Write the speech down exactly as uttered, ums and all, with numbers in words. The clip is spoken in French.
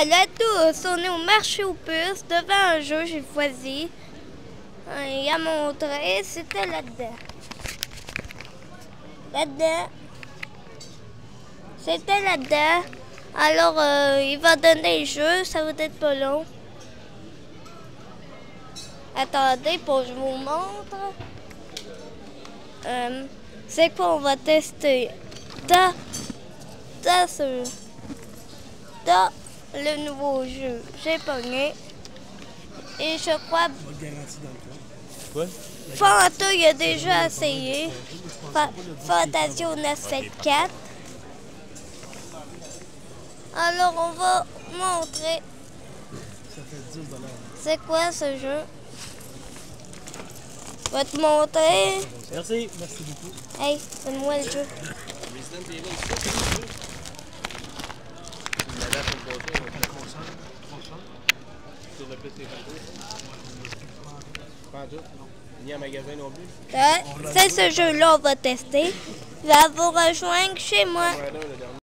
Salut à tous, on est au marché aux puces devant un jeu, j'ai choisi. Il a montré, c'était là-dedans. Là-dedans. C'était là-dedans. Alors, euh, il va donner le jeu, ça va être pas long. Attendez, pour que je vous montre. Euh, C'est quoi on va tester? Dans, dans ce... Dans le nouveau jeu, j'ai pogné. Et je crois... Quoi? Fanta, il a déjà essayé. Fa Fantasio neuf sept quatre. Alors, on va montrer. C'est quoi ce jeu? Je vais te montrer. Merci. Merci beaucoup. Hey, donne-moi le jeu. C'est ce jeu-là, on va tester. Va vous rejoindre chez moi.